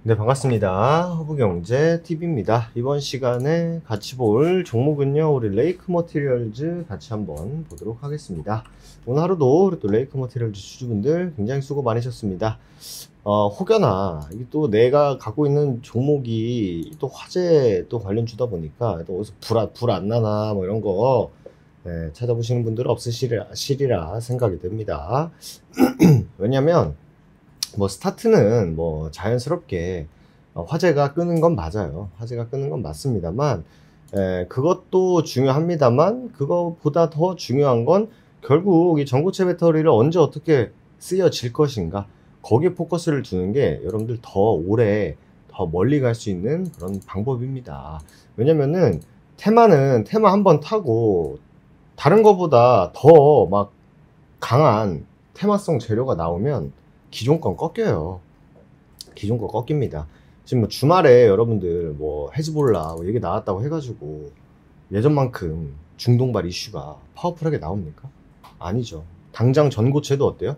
네, 반갑습니다. 허브경제TV입니다. 이번 시간에 같이 볼 종목은요, 우리 레이크 머티리얼즈 같이 한번 보도록 하겠습니다. 오늘 하루도 우리 또 레이크 머티리얼즈 주주분들 굉장히 수고 많으셨습니다. 혹여나, 이게 또 내가 갖고 있는 종목이 또 화재 또 관련주다 보니까 또 어디서 불 안 나나 뭐 이런 거 네, 찾아보시는 분들은 없으시리라 생각이 됩니다. 왜냐면, 뭐 스타트는 뭐 자연스럽게 화재가 끄는 건 맞아요. 화재가 끄는 건 맞습니다만 그것도 중요합니다만 그것보다 더 중요한 건 결국 이 전고체 배터리를 언제 어떻게 쓰여질 것인가, 거기에 포커스를 두는 게 여러분들 더 오래 더 멀리 갈 수 있는 그런 방법입니다. 왜냐면은 테마는 테마 한번 타고 다른 거보다 더 막 강한 테마성 재료가 나오면 기존 건 꺾여요. 기존 거 꺾입니다. 지금 뭐 주말에 여러분들 뭐 헤즈볼라 뭐 얘기 나왔다고 해가지고 예전만큼 중동발 이슈가 파워풀하게 나옵니까? 아니죠. 당장 전고체도 어때요?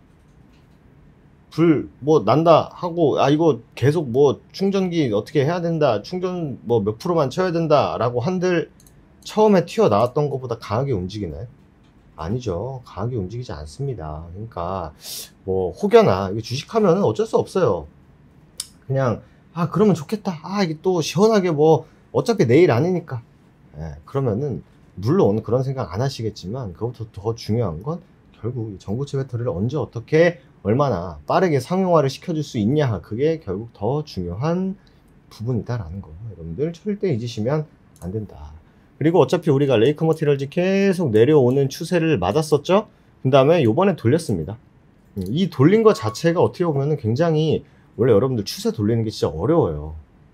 불 뭐 난다 하고 이거 계속 뭐 충전기 어떻게 해야 된다, 충전 뭐 몇 프로만 쳐야 된다 라고 한들 처음에 튀어나왔던 것보다 강하게 움직이나요? 아니죠. 강하게 움직이지 않습니다. 그러니까 뭐 혹여나 이거 주식하면 어쩔 수 없어요. 그냥 그러면 좋겠다. 이게 또 시원하게 뭐 어차피 내일 아니니까. 그러면은 물론 그런 생각 안 하시겠지만 그것보다 더 중요한 건 결국 이 전고체 배터리를 언제 어떻게 얼마나 빠르게 상용화를 시켜줄 수 있냐, 그게 결국 더 중요한 부분이다라는 거 여러분들 절대 잊으시면 안 된다. 그리고 어차피 우리가 레이크 머티리얼즈 계속 내려오는 추세를 맞았었죠. 그 다음에 요번에 돌렸습니다. 이 돌린 것 자체가 어떻게 보면 굉장히, 원래 여러분들 추세 돌리는 게 진짜 어려워요.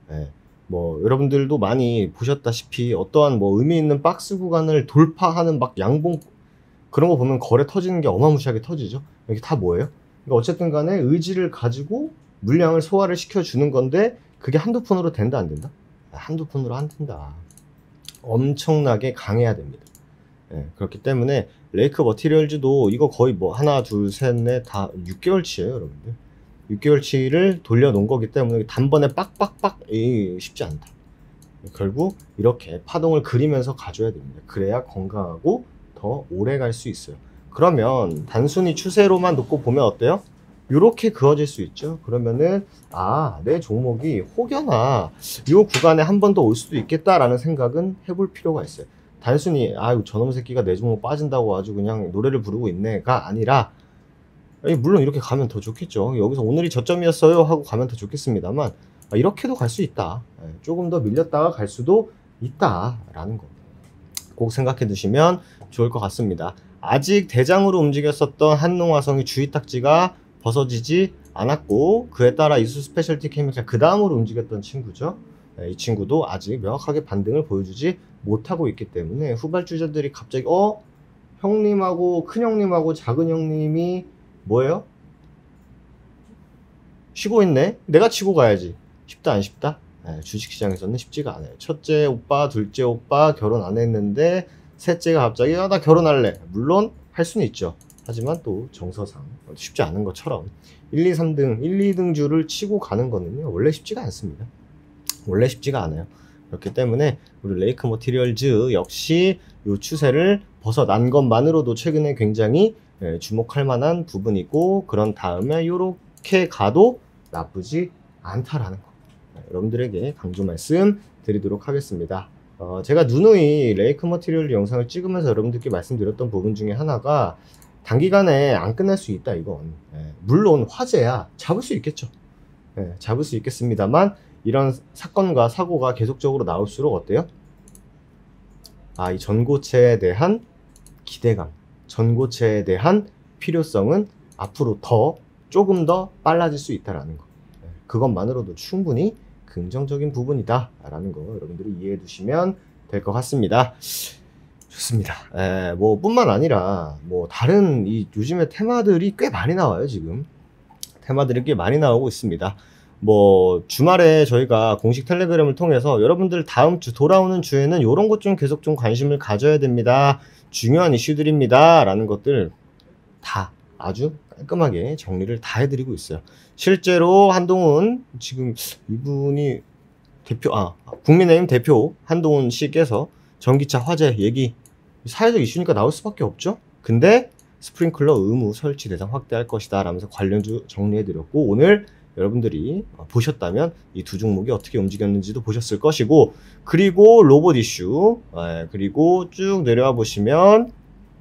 뭐 여러분들도 많이 보셨다시피 어떠한 뭐 의미 있는 박스 구간을 돌파하는 막 양봉 그런 거 보면 거래 터지는 게 어마무시하게 터지죠. 이게 다 뭐예요? 그러니까 어쨌든 간에 의지를 가지고 물량을 소화를 시켜주는 건데, 그게 한두 푼으로 된다 안 된다? 한두 푼으로 안 된다. 엄청나게 강해야 됩니다. 그렇기 때문에 레이크 머티리얼즈도 이거 거의 뭐 하나 둘 셋 넷 다 6개월치예요 여러분들. 6개월치를 돌려놓은 거기 때문에 단번에 빡빡빡 쉽지 않다. 결국 이렇게 파동을 그리면서 가져야 됩니다. 그래야 건강하고 더 오래 갈 수 있어요. 그러면 단순히 추세로만 놓고 보면 어때요? 이렇게 그어질 수 있죠. 그러면은 내 종목이 혹여나 이 구간에 한 번 더 올 수도 있겠다라는 생각은 해볼 필요가 있어요. 단순히 저놈 새끼가 내 종목 빠진다고 아주 그냥 노래를 부르고 있네가 아니라, 물론 이렇게 가면 더 좋겠죠. 여기서 오늘이 저점이었어요 하고 가면 더 좋겠습니다만 이렇게도 갈 수 있다. 조금 더 밀렸다가 갈 수도 있다라는 거 꼭 생각해 두시면 좋을 것 같습니다. 아직 대장으로 움직였었던 한농화성이 주의 딱지가 벗어지지 않았고, 그에 따라 이수 스페셜티 케미칼 그 다음으로 움직였던 친구죠. 이 친구도 아직 명확하게 반등을 보여주지 못하고 있기 때문에 후발주자들이 갑자기 형님하고 큰형님하고 작은형님이 뭐예요? 쉬고 있네? 내가 치고 가야지. 쉽다 안 쉽다? 주식시장에서는 쉽지가 않아요. 첫째 오빠, 둘째 오빠 결혼 안 했는데 셋째가 갑자기 나 결혼할래. 물론 할 수는 있죠. 하지만 또 정서상 쉽지 않은 것처럼 1, 2, 3등, 1, 2등 주를 치고 가는 거는요 원래 쉽지가 않습니다. 원래 쉽지가 않아요. 그렇기 때문에 우리 레이크 머티리얼즈 역시 이 추세를 벗어난 것만으로도 최근에 굉장히 주목할 만한 부분이고, 그런 다음에 이렇게 가도 나쁘지 않다라는 거 여러분들에게 강조 말씀 드리도록 하겠습니다. 제가 누누이 레이크 머티리얼 영상을 찍으면서 여러분들께 말씀드렸던 부분 중에 하나가 단기간에 안 끝날 수 있다 이건. 물론 화재야 잡을 수 있겠죠. 잡을 수 있겠습니다만 이런 사건과 사고가 계속적으로 나올수록 어때요? 이 전고체에 대한 기대감, 전고체에 대한 필요성은 앞으로 조금 더 빨라질 수 있다라는 거. 그것만으로도 충분히 긍정적인 부분이다 라는 거 여러분들이 이해해 두시면 될 것 같습니다. 좋습니다. 뭐 뿐만 아니라 뭐 다른 요즘에 테마들이 꽤 많이 나와요. 지금 테마들이 꽤 많이 나오고 있습니다. 뭐 주말에 저희가 공식 텔레그램을 통해서 여러분들 다음 주 돌아오는 주에는 이런 것 좀 계속 좀 관심을 가져야 됩니다. 중요한 이슈들입니다 라는 것들 다 아주 깔끔하게 정리를 다 해드리고 있어요. 실제로 한동훈 지금 이분이 국민의힘 대표 한동훈 씨께서 전기차 화재 얘기 사회적 이슈니까 나올 수밖에 없죠. 근데 스프링클러 의무 설치 대상 확대할 것이다 라면서 관련주 정리해드렸고, 오늘 여러분들이 보셨다면 이 두 종목이 어떻게 움직였는지도 보셨을 것이고, 그리고 로봇 이슈, 그리고 쭉 내려와 보시면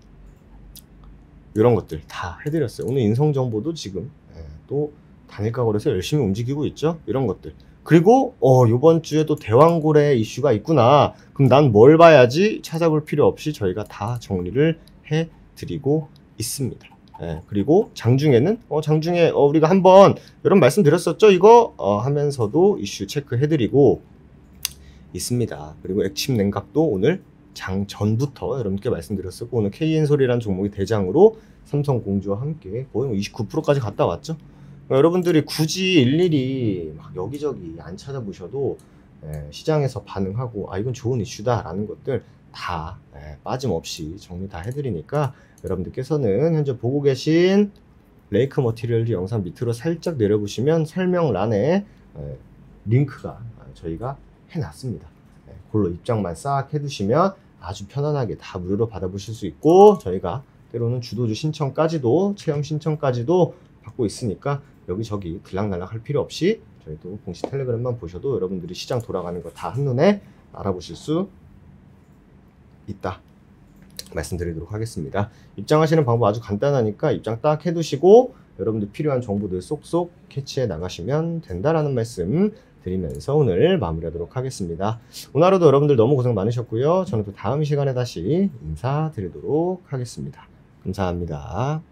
이런 것들 다 해드렸어요. 오늘 인성정보도 지금 또 단일가 거래소 열심히 움직이고 있죠. 이런 것들. 그리고 이번 주에 또 대왕고래 이슈가 있구나. 그럼 난 뭘 봐야지? 찾아볼 필요 없이 저희가 다 정리를 해드리고 있습니다. 그리고 장중에는 장중에 우리가 한번 이런 말씀 드렸었죠. 이거 하면서도 이슈 체크해드리고 있습니다. 그리고 액침 냉각도 오늘 장 전부터 여러분께 말씀드렸었고, 오늘 KN솔이라는 종목이 대장으로 삼성공주와 함께 거의 29%까지 갔다 왔죠. 여러분들이 굳이 일일이 막 여기저기 안 찾아보셔도 시장에서 반응하고 이건 좋은 이슈다 라는 것들 다 빠짐없이 정리 다 해드리니까, 여러분들께서는 현재 보고 계신 레이크 머티리얼즈 영상 밑으로 살짝 내려보시면 설명란에 링크가 저희가 해놨습니다. 그걸로 입장만 싹 해두시면 아주 편안하게 다 무료로 받아보실 수 있고, 저희가 때로는 주도주 신청까지도, 체험 신청까지도 받고 있으니까 여기저기 들락날락 할 필요 없이 저희도 공식 텔레그램만 보셔도 여러분들이 시장 돌아가는 거 다 한눈에 알아보실 수 있다 말씀드리도록 하겠습니다. 입장하시는 방법 아주 간단하니까 입장 딱 해두시고 여러분들 필요한 정보들 쏙쏙 캐치해 나가시면 된다라는 말씀 드리면서 오늘 마무리하도록 하겠습니다. 오늘 하루도 여러분들 너무 고생 많으셨고요. 저는 또 다음 시간에 다시 인사드리도록 하겠습니다. 감사합니다.